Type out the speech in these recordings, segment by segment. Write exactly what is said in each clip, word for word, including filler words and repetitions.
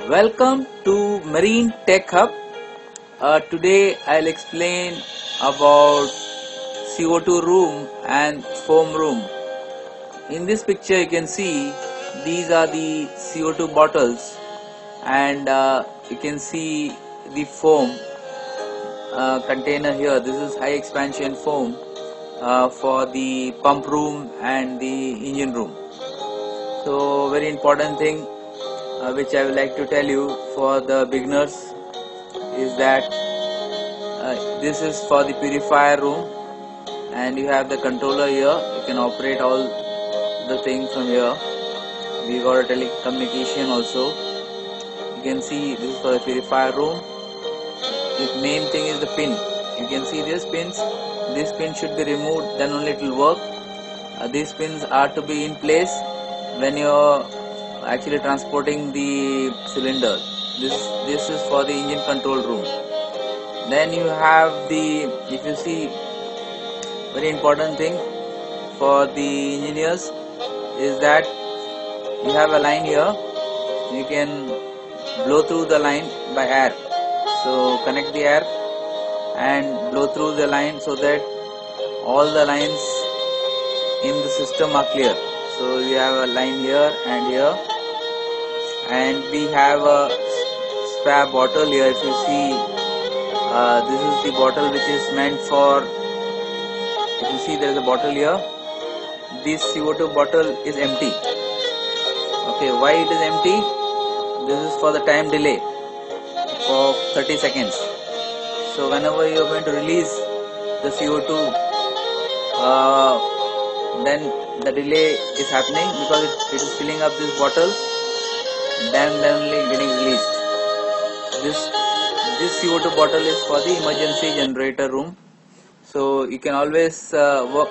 Welcome to Marine Tech Hub. Uh, today I'll explain about C O two room and foam room. In this picture you can see these are the C O two bottles, and uh, you can see the foam uh, container here. This is high expansion foam uh, for the pump room and the engine room. So very important thing uh, which I would like to tell you for the beginners is that uh, this is for the purifier room, and you have the controller here. You can operate all the things from here. We got a telecommunication also. You can see this is for the purifier room. The main thing is the pin. You can see these pins. This pin should be removed, then only it will work. Uh, these pins are to be in place when you're actually transporting the cylinder. This this is for the engine control room. Then you have the, if you see, very important thing for the engineers is that you have a line here. You can blow through the line by air. So connect the air and blow through the line so that all the lines in the system are clear. So you have a line here and here, and we have a spare bottle here. If you see, uh, this is the bottle which is meant for, if you see there is a bottle here, this C O two bottle is empty. Okay, why it is empty? This is for the time delay for thirty seconds. So whenever you are going to release the C O two, uh, then the delay is happening because it, it is filling up this bottle, then then only getting released. This this C O two bottle is for the emergency generator room. So you can always uh, work,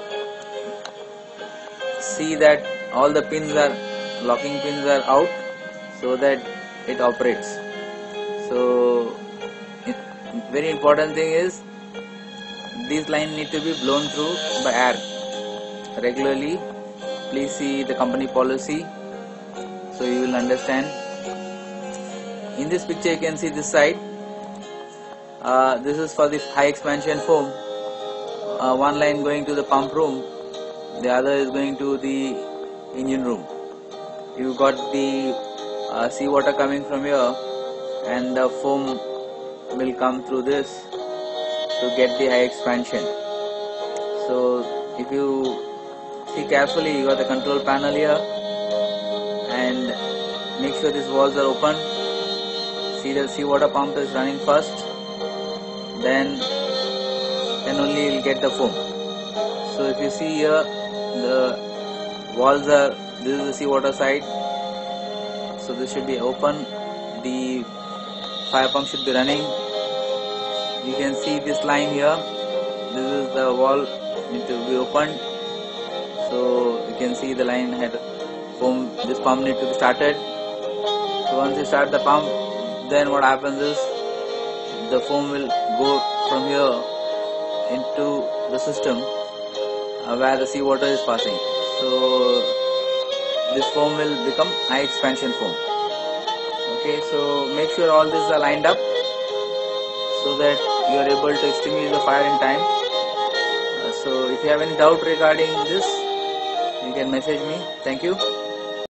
see that all the pins are, locking pins are out, so that it operates. So it, very important thing is these lines need to be blown through by air regularly. Please see the company policy so you will understand. In this picture you can see this side. Uh, this is for the high expansion foam. Uh, one line going to the pump room, the other is going to the engine room. You got the uh, seawater coming from here, and the foam will come through this to get the high expansion. So if you see carefully, you got the control panel here, and make sure these valves are open. See, the seawater pump is running first, then then only you will get the foam. So if you see here, the valves are, this is the seawater side, so this should be open. The fire pump should be running. You can see this line here. This is the valve need to be opened. So you can see the line had foam. This pump need to be started. So once you start the pump, then what happens is the foam will go from here into the system uh, where the seawater is passing. So this foam will become high expansion foam. Okay, so make sure all these are lined up so that you are able to extinguish the fire in time. Uh, so if you have any doubt regarding this, you can message me. Thank you.